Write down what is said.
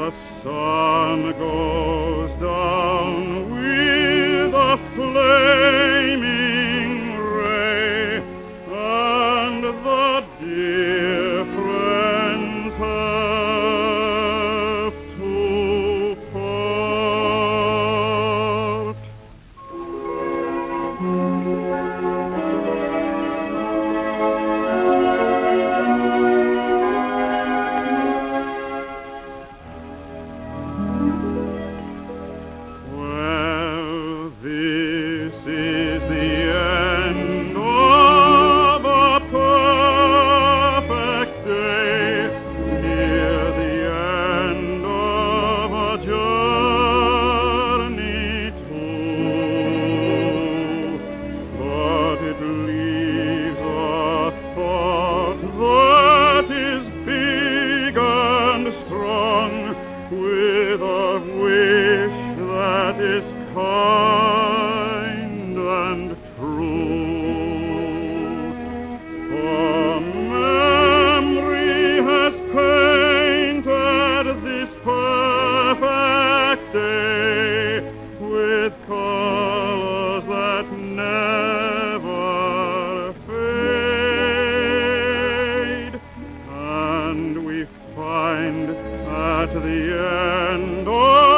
the sun goes down with a flaming ray, and the dear friends have to part. Well, this is the end of a perfect day, near the end of a journey too. But it leaves a thought that is big and strong, with a wish that is kind and true. For memory has painted this perfect day with colors that never fade, and we find at the end of